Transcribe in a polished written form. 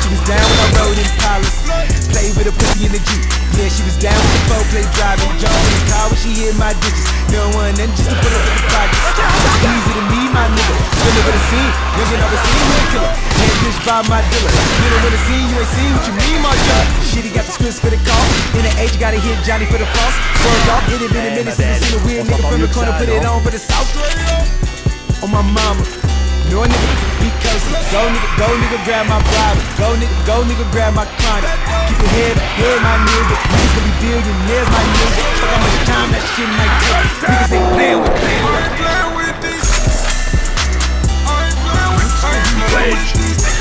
She was down when I rode in Palace. Play with a pussy in the Jeep. Yeah, she was down with the four play driving. Jump in the car when she hit my digits. No one then just to put up with the projects. Easy to me, my nigga. Still with a scene. You ain't never seen me a killer. Head bitch by my dealer. You don't wanna see, you ain't seen what you mean, my God. Shit, he got the scripts for the call. In the age, gotta hit Johnny for the false. Swerved off, it had been a minute since I seen a weird nigga from the corner. Put it on for the South. On my mama. No nigga, be cursing. Go nigga, grab my bribe. Go nigga, grab my chronic. Keep your head up, my nigga. Niggas gonna be billionaires, my nigga. Fuck how much time that shit might take. Niggas ain't playing with me. I ain't playing with this. I ain't playing with this.